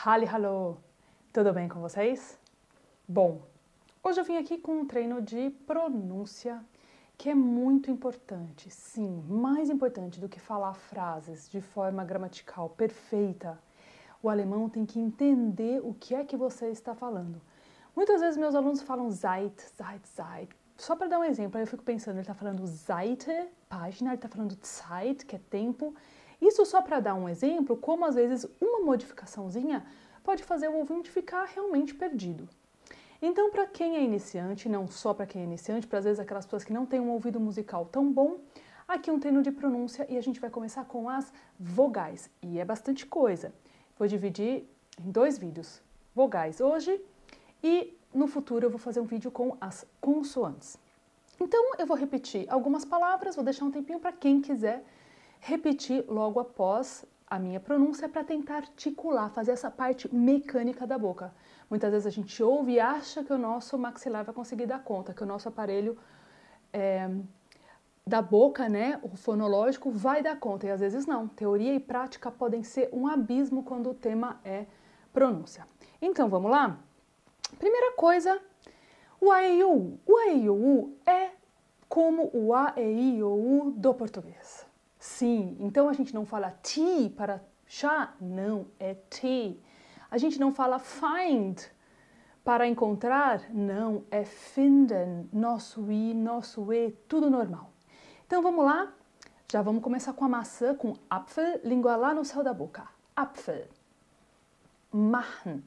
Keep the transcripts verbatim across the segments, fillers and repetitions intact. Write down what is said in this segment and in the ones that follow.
Hallihallo! Tudo bem com vocês? Bom, hoje eu vim aqui com um treino de pronúncia que é muito importante, sim, mais importante do que falar frases de forma gramatical perfeita. O alemão tem que entender o que é que você está falando. Muitas vezes meus alunos falam Zeit, Zeit, Zeit. Só para dar um exemplo, aí eu fico pensando, ele está falando Seite, página, ele está falando Zeit, que é tempo. Isso só para dar um exemplo, como às vezes uma modificaçãozinha pode fazer o ouvinte ficar realmente perdido. Então, para quem é iniciante, não só para quem é iniciante, para às vezes aquelas pessoas que não têm um ouvido musical tão bom, aqui um treino de pronúncia e a gente vai começar com as vogais. E é bastante coisa. Vou dividir em dois vídeos, vogais hoje e no futuro eu vou fazer um vídeo com as consoantes. Então, eu vou repetir algumas palavras, vou deixar um tempinho para quem quiser repetir logo após a minha pronúncia para tentar articular, fazer essa parte mecânica da boca. Muitas vezes a gente ouve e acha que o nosso maxilar vai conseguir dar conta, que o nosso aparelho é, da boca, né, o fonológico, vai dar conta, e às vezes não. Teoria e prática podem ser um abismo quando o tema é pronúncia. Então, vamos lá? Primeira coisa, o A, E, I, O, U. O A, E, I, O, U é como o A, E, I, O, U do português. Sim, então a gente não fala ti para chá, não, é te. A gente não fala find para encontrar, não, é finden. Nosso i, nosso e, tudo normal. Então vamos lá, já vamos começar com a maçã, com Apfel, língua lá no céu da boca. Apfel. Machen.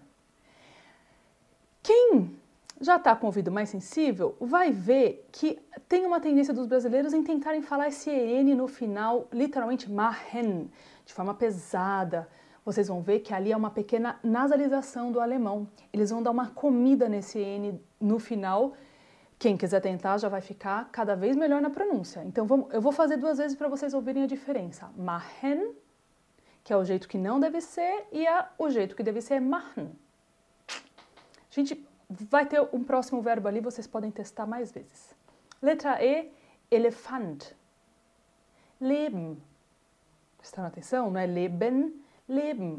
Quem já está com o ouvido mais sensível, vai ver que tem uma tendência dos brasileiros em tentarem falar esse E N no final, literalmente machen, de forma pesada. Vocês vão ver que ali é uma pequena nasalização do alemão. Eles vão dar uma comida nesse E N no final. Quem quiser tentar já vai ficar cada vez melhor na pronúncia. Então vamos, eu vou fazer duas vezes para vocês ouvirem a diferença. Machen, que é o jeito que não deve ser, e a, o jeito que deve ser é machen. Gente, vai ter um próximo verbo ali, vocês podem testar mais vezes. Letra E, elefant. Leben. Prestaram atenção? Não é leben, leben.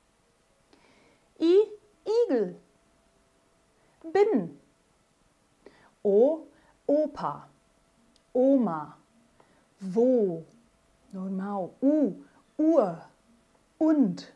E igel. Bin. O, opa. Oma. Wo. Normal. U, ur. Und.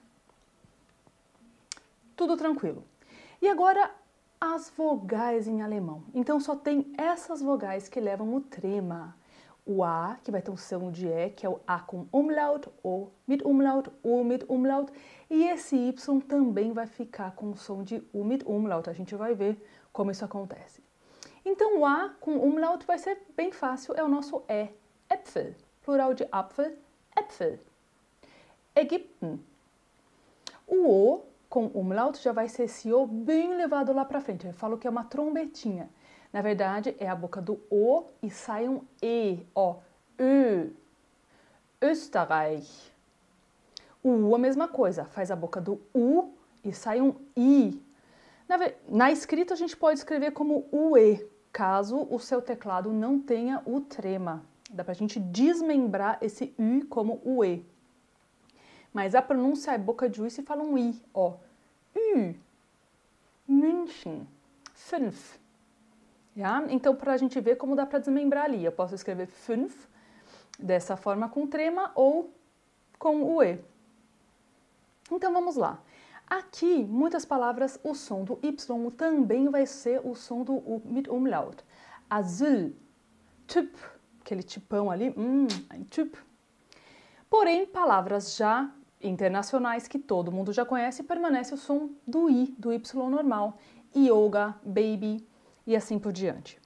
Tudo tranquilo. E agora as vogais em alemão. Então só tem essas vogais que levam o trema. O A, que vai ter um som de E, que é o A com umlaut, O mit umlaut, U mit umlaut. E esse Y também vai ficar com o som de U mit umlaut. A gente vai ver como isso acontece. Então o A com umlaut vai ser bem fácil, é o nosso E. Äpfel, plural de Apfel, Äpfel. Ägypten. O O com umlaut já vai ser esse O bem levado lá para frente. Eu falo que é uma trombetinha. Na verdade, é a boca do O e sai um E, ó. Ö. Österreich. O U a mesma coisa. Faz a boca do U e sai um I. Na, na escrita a gente pode escrever como U E, caso o seu teclado não tenha o trema. Dá pra gente desmembrar esse U como U E. Mas a pronúncia é boca de U e se fala um I, ó. Ü. München. Fünf. Ja? Então, para a gente ver como dá para desmembrar ali. Eu posso escrever fünf dessa forma com trema ou com o E. Então, vamos lá. Aqui, muitas palavras, o som do Y também vai ser o som do U mit umlaut. Asyl. Typ. Aquele tipão ali. Hum, ein Typ. Porém, palavras já internacionais que todo mundo já conhece, permanece o som do I, do Y normal. Yoga, baby e assim por diante.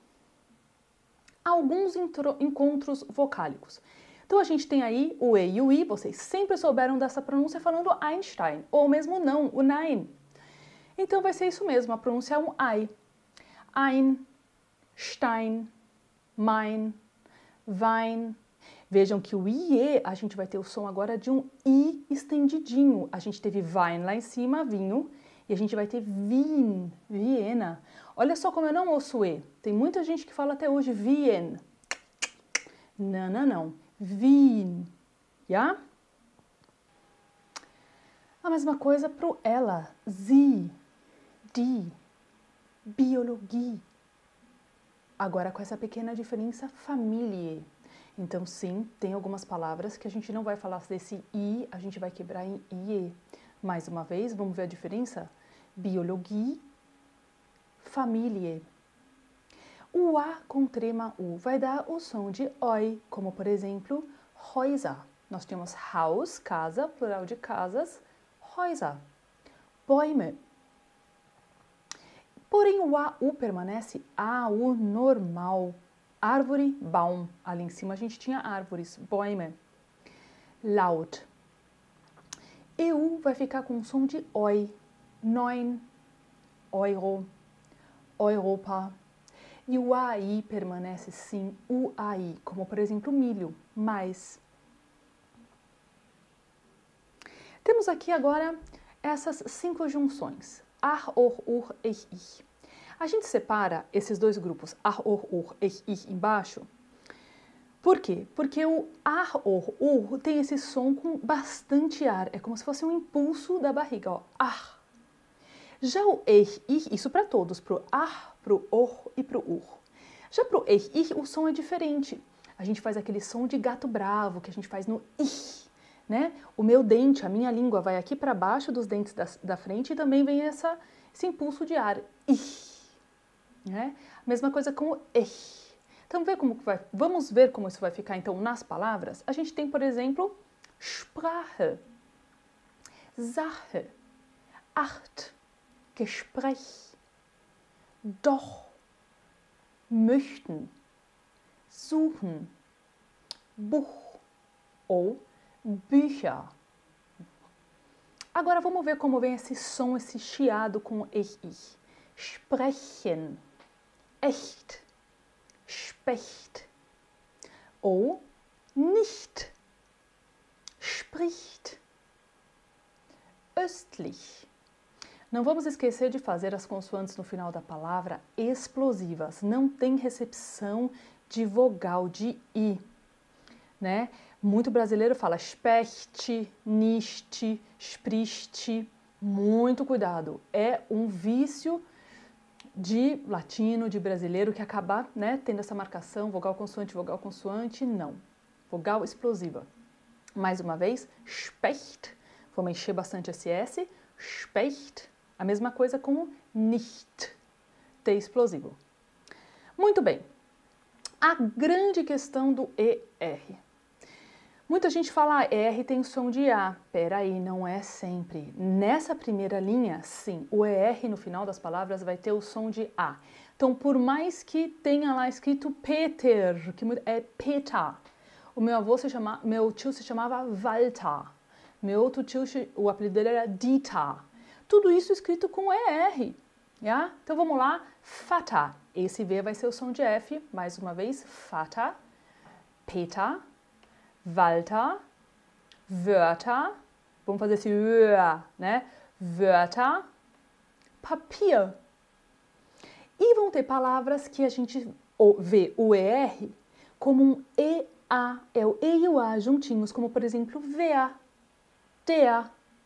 Alguns encontros vocálicos. Então a gente tem aí o E e o I, vocês sempre souberam dessa pronúncia falando Einstein, ou mesmo não, o Nein. Então vai ser isso mesmo, a pronúncia é um Ei. Ein, Stein, mein, Wein. Vejam que o I E, a gente vai ter o som agora de um I estendidinho. A gente teve Wein lá em cima, vinho, e a gente vai ter Wien, Viena. Olha só como eu não ouço E. Tem muita gente que fala até hoje Wien. Não, não, não. Wien. Já? A mesma coisa para o ela, sie, die, biologia. Agora com essa pequena diferença, Familie. Então sim, tem algumas palavras que a gente não vai falar desse i, a gente vai quebrar em ie. Mais uma vez, vamos ver a diferença? Biologie, Familie. O A com trema U vai dar o som de oi, como por exemplo, Häuser. Nós temos Haus, casa, plural de casas, Häuser. Bäume. Porém, o A U permanece A U normal. Árvore, Baum. Ali em cima a gente tinha árvores, Bäume. Laut. E U vai ficar com o som de oi. Neun, Euro, Europa. E o A I permanece sim, U A I, como por exemplo milho, mais. Temos aqui agora essas cinco junções. Ar, or, ur, ich, ich. A gente separa esses dois grupos, ar, or, ur, ich, ich, embaixo. Por quê? Porque o ar, or, ur tem esse som com bastante ar. É como se fosse um impulso da barriga, ó. Ar. Já o ich, ich, isso para todos, para o ar, para o or e para o ur. Já para o ich, ich, o som é diferente. A gente faz aquele som de gato bravo que a gente faz no ich. Né? O meu dente, a minha língua vai aqui para baixo dos dentes da, da frente e também vem essa, esse impulso de ar. Ich, né? Mesma coisa com o ich. Então, vê como que vai, vamos ver como isso vai ficar então nas palavras. A gente tem, por exemplo, Sprache, Sache, Art, Gespräch, doch, möchten, suchen, Buch ou Bücher. Agora vamos ver como vem esse som, esse chiado com ich, ich. Sprechen, echt, Specht. Ou nicht, spricht, östlich. Não vamos esquecer de fazer as consoantes no final da palavra explosivas. Não tem recepção de vogal de i, né? Muito brasileiro fala specht, nicht, spricht. Muito cuidado. É um vício de latino, de brasileiro, que acaba, né, tendo essa marcação, vogal consoante, vogal consoante, não. Vogal explosiva. Mais uma vez, specht. Vamos encher bastante esse S. Specht. A mesma coisa com o nicht. T explosivo. Muito bem. A grande questão do E R. Muita gente fala, ah, R tem som de A. Peraí, não é sempre. Nessa primeira linha, sim, o E R no final das palavras vai ter o som de A. Então, por mais que tenha lá escrito Peter, que é Peter, o meu avô se chama, meu tio se chamava Walter, meu outro tio, o apelido dele era Dieter. Tudo isso escrito com E R. Yeah? Então, vamos lá. Vater. Esse V vai ser o som de F. Mais uma vez, Vater, Peter, Walter, Wörter, vamos fazer esse Ö, né? Wörter, Papier. E vão ter palavras que a gente vê o E R como um E A, é o E e o A juntinhos, como por exemplo, wer, der,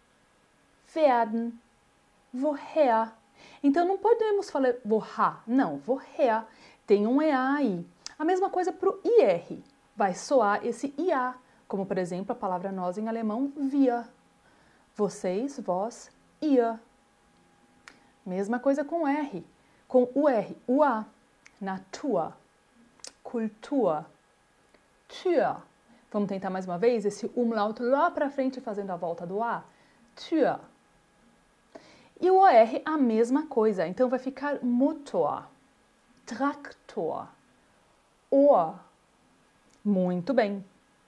werden, woher. Então não podemos falar woher, não, woher, tem um E A aí. A mesma coisa para o I R. Vai soar esse I A, como por exemplo a palavra nós em alemão, wir. Vocês, vós, ihr. Mesma coisa com R, com o R, o A. Natur, Kultur, Tür. Vamos tentar mais uma vez esse umlaut lá para frente fazendo a volta do A. Tür. E o O R a mesma coisa, então vai ficar Motor, Traktor, Ohr. Muito bem.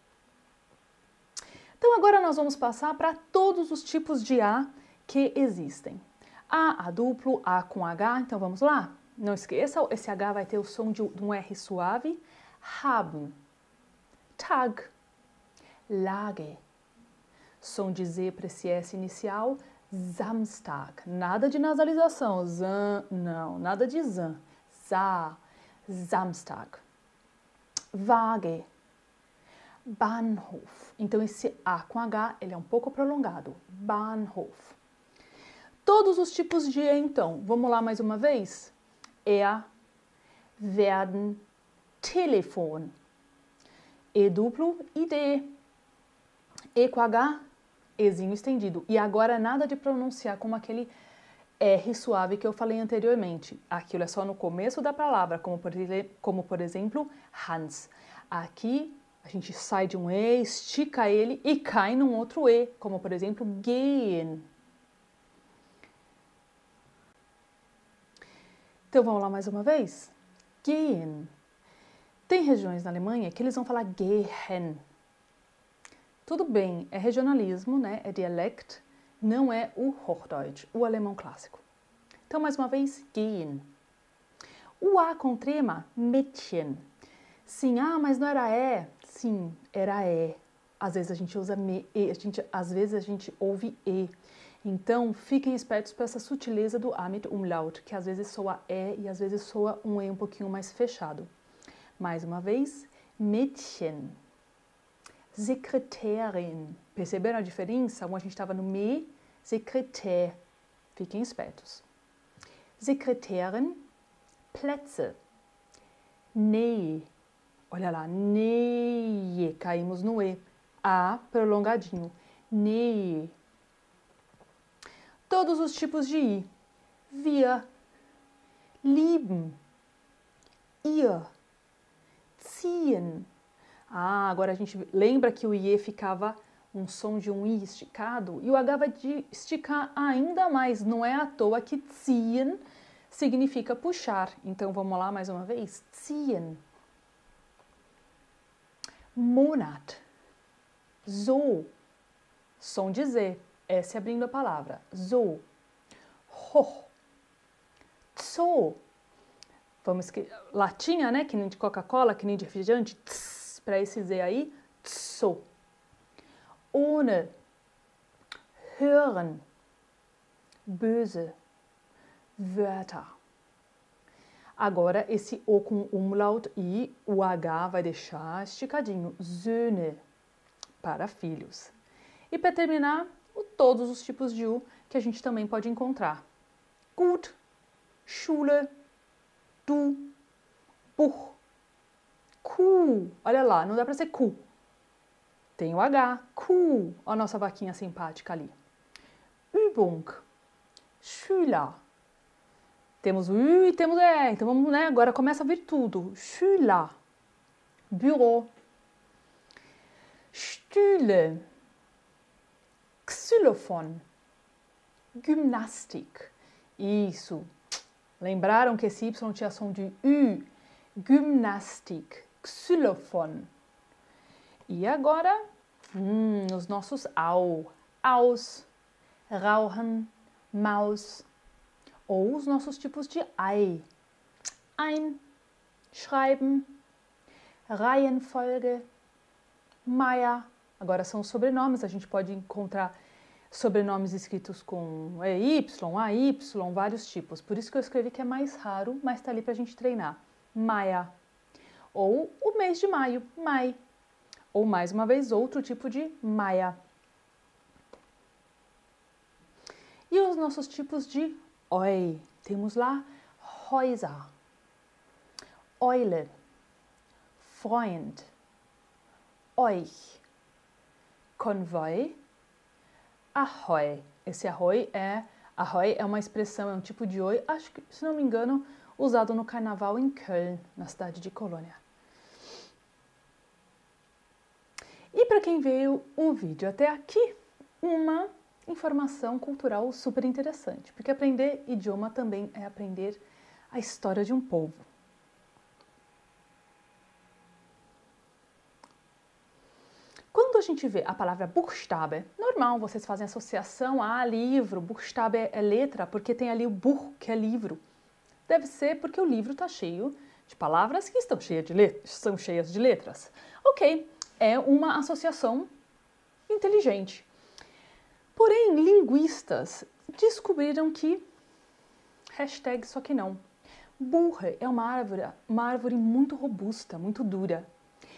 Então agora nós vamos passar para todos os tipos de A que existem. A, A duplo, A com H, então vamos lá? Não esqueça, esse H vai ter o som de um R suave. Haben, Tag, Lage. Som de Z para esse S inicial, Samstag. Nada de nasalização, zan, não, nada de zan. Sa, Samstag. Waage, Bahnhof. Então, esse A com H, ele é um pouco prolongado. Bahnhof. Todos os tipos de E, então. Vamos lá mais uma vez? Er, werden, Telefon. E duplo e D. E com H, Ezinho estendido. E agora nada de pronunciar como aquele R suave que eu falei anteriormente. Aquilo é só no começo da palavra, como por, como por exemplo, Hans. Aqui a gente sai de um E, estica ele e cai num outro E, como por exemplo, gehen. Então vamos lá mais uma vez? Gehen. Tem regiões na Alemanha que eles vão falar gehen. Tudo bem, é regionalismo, né? É dialect, não é o Hochdeutsch, o alemão clássico. Então, mais uma vez, gehen. O A com trema, Mädchen. Sim, ah, mas não era E? Sim, era E. Às vezes a gente usa me, e, a gente, às vezes a gente ouve E. Então, fiquem espertos para essa sutileza do A mit Umlaut, que às vezes soa E e às vezes soa um E um pouquinho mais fechado. Mais uma vez, Mädchen. Sekretärin. Perceberam a diferença? Um a gente estava no me, Sekretär. Fiquem espertos. Sekretärin, Plätze. Nähe. Olha lá, Nähe. Caímos no E. A prolongadinho. Nähe. Todos os tipos de I. Wir. Lieben. Ihr. Ziehen. Ah, agora a gente lembra que o I ficava um som de um I esticado e o H vai de esticar ainda mais. Não é à toa que ziehen significa puxar. Então vamos lá mais uma vez. Ziehen. Monat. So. Som de Z. S abrindo a palavra. So. Hoch. Zoo. Vamos escrever. Latinha, né? Que nem de Coca-Cola, que nem de refrigerante. Tss. Para esse Z aí, so. Ohne, hören, böse, Wörter. Agora, esse O com umlaut e o H vai deixar esticadinho. Söhne, para filhos. E para terminar, todos os tipos de U que a gente também pode encontrar. Gut, Schule, du, Buch. Cu, olha lá, não dá para ser cu. Tem o H, cu, a nossa vaquinha simpática ali. Übung, Schüler. Temos o U e temos o E, então vamos, né, agora começa a vir tudo. Schüler, Büro, Stühle, Xylophon, Gymnastik. Isso. Lembraram que esse Y tinha som de U? Gymnastik, Xylophon. E agora, hum, os nossos Au. Aus, Rauchen, Maus. Ou os nossos tipos de Ei. Ein, Schreiben, Reihenfolge, Meier. Agora são os sobrenomes, a gente pode encontrar sobrenomes escritos com E Y, A Y, vários tipos. Por isso que eu escrevi que é mais raro, mas está ali para a gente treinar. Maia. Ou o mês de maio, Mai. Ou mais uma vez, outro tipo de Maia. E os nossos tipos de Oi. Temos lá Häuser, Eule, Freund, Euch, Konvoi, Ahoi. Esse Ahoi é, Ahoi é uma expressão, é um tipo de oi, acho que, se não me engano, usado no carnaval em Köln, na cidade de Colônia. E para quem veio o vídeo até aqui, uma informação cultural super interessante, porque aprender idioma também é aprender a história de um povo. Quando a gente vê a palavra Buchstabe, normal, vocês fazem associação a livro, Buchstabe é letra, porque tem ali o Buch, que é livro. Deve ser porque o livro está cheio de palavras que estão cheias de letras, são cheias de letras. Ok, é uma associação inteligente. Porém, linguistas descobriram que, hashtag só que não, Buche é uma árvore, uma árvore muito robusta, muito dura.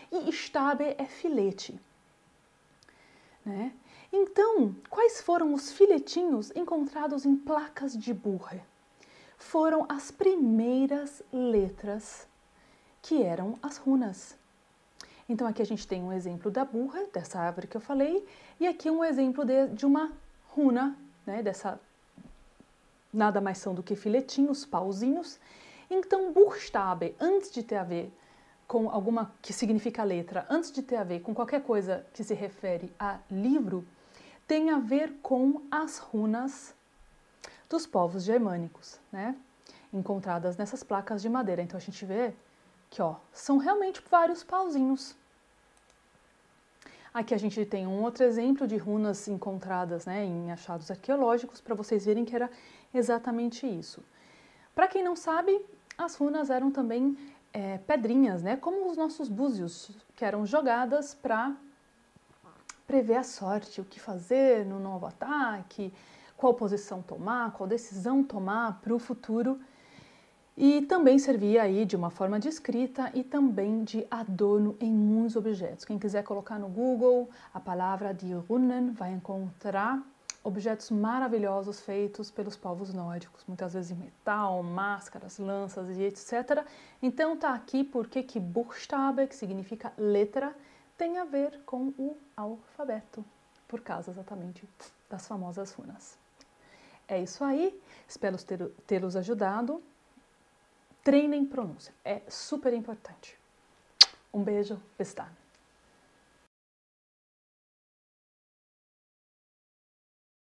e Stabe é filete. Né? Então, quais foram os filetinhos encontrados em placas de Buche? Foram as primeiras letras que eram as runas. Então aqui a gente tem um exemplo da Buche, dessa árvore que eu falei, e aqui um exemplo de, de uma runa, né, dessa, nada mais são do que filetinhos, pauzinhos. Então Buchstabe, antes de ter a ver com alguma que significa letra, antes de ter a ver com qualquer coisa que se refere a livro, tem a ver com as runas dos povos germânicos, né, encontradas nessas placas de madeira. Então a gente vê que, ó, são realmente vários pauzinhos. Aqui a gente tem um outro exemplo de runas encontradas, né, em achados arqueológicos, para vocês verem que era exatamente isso. Para quem não sabe, as runas eram também é, pedrinhas, né, como os nossos búzios, que eram jogadas para prever a sorte, o que fazer no novo ataque, qual posição tomar, qual decisão tomar para o futuro. E também servia aí de uma forma de escrita e também de adorno em muitos objetos. Quem quiser colocar no Google a palavra de Runen vai encontrar objetos maravilhosos feitos pelos povos nórdicos, muitas vezes em metal, máscaras, lanças e etcétera. Então tá aqui porque que Buchstabe, que significa letra, tem a ver com o alfabeto, por causa exatamente das famosas runas. É isso aí, espero tê-los ajudado. Treinem pronúncia, é super importante. Um beijo, bis dann.